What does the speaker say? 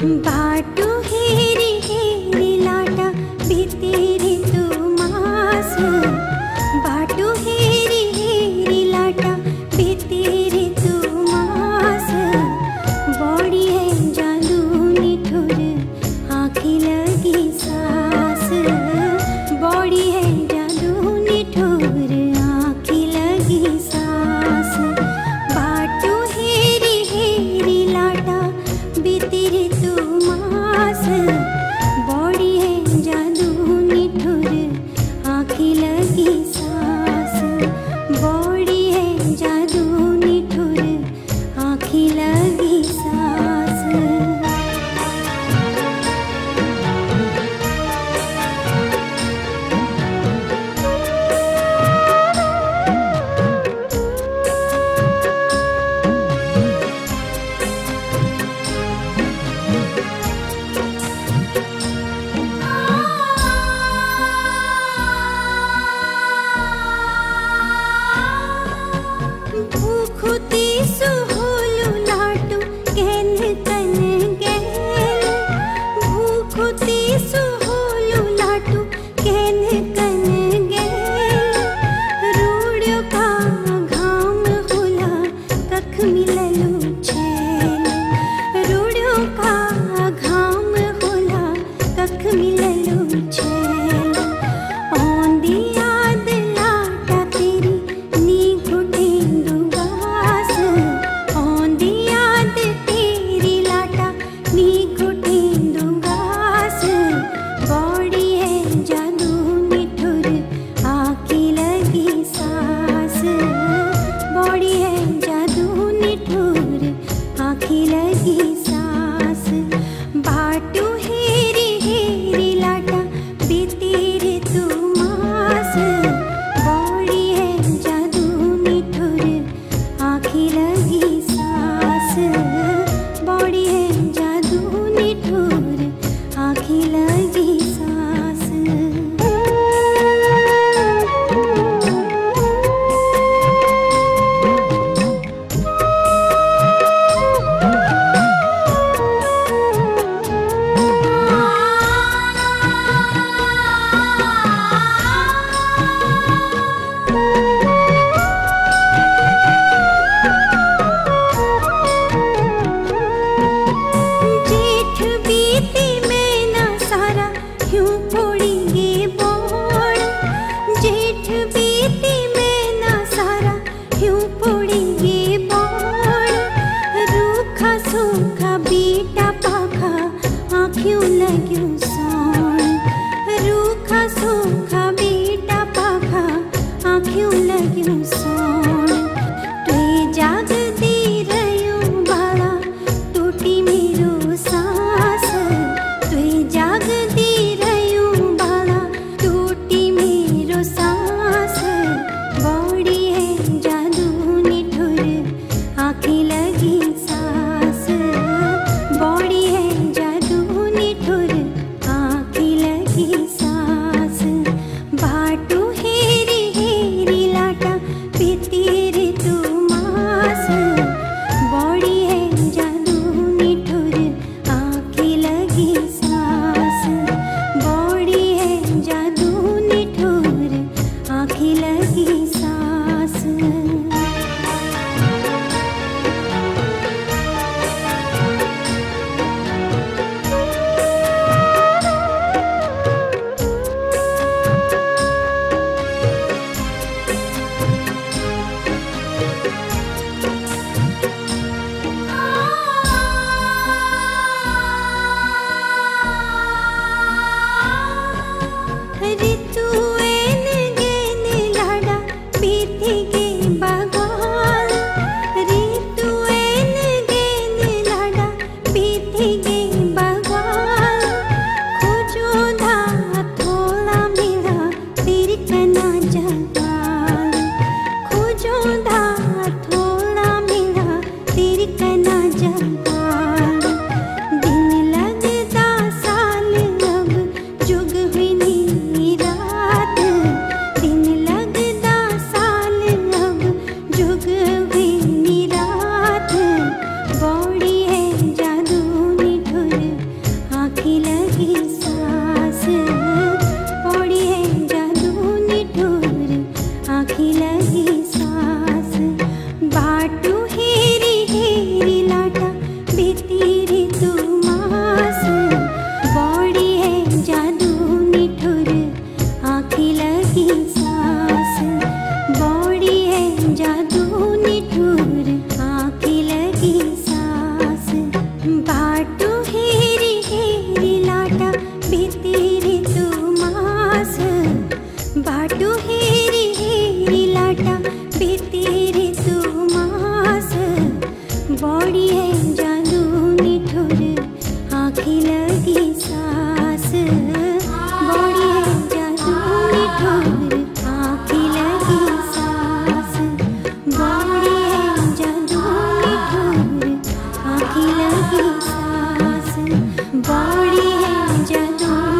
बाटू हेरी हेरी लाटा बीतेरे तू मास। बाटू हेरी हेरी लाटा बीतेरे तू मास। बॉडी है जादू निठुर आँखी लगी सास। बॉडी है जादू निठुर आँखी लगी सास। बाटू हेरी हेरी लाटा बीतेरे तू मास। बॉडी है जादू निठुर आँखी लगी सास। बॉडी है जादू निठुर आँखी लगी सास। भूखुती सुहोलु लाटू कहन कन गैल। भूखुती सुहोलु लाटू कहन कन गैल। रूड़्यो का घाम होला कख मिललु छैल। रूड़्यो का घाम होला कख मिललु छैल। औंधी याद लाटा तेरी नी घुटेंदु गास। औंधी याद तेरी लाटा नी घुटेंदु गास। बॉडी है जादू निठुर आँखी लगी सास। बॉडी है जादू निठुर आँखी लगी सास। बाटू हेरी हेरी लाटा बीतेरे तू मास। बॉडी है जादू निठुर आँखी लगी सास। बॉडी है जादू आँखी लगी सास बड़ी है जादू निठुर आँखी लगी सास बड़ी है जादू निठुर आँखी लगी सास बड़ी है जादू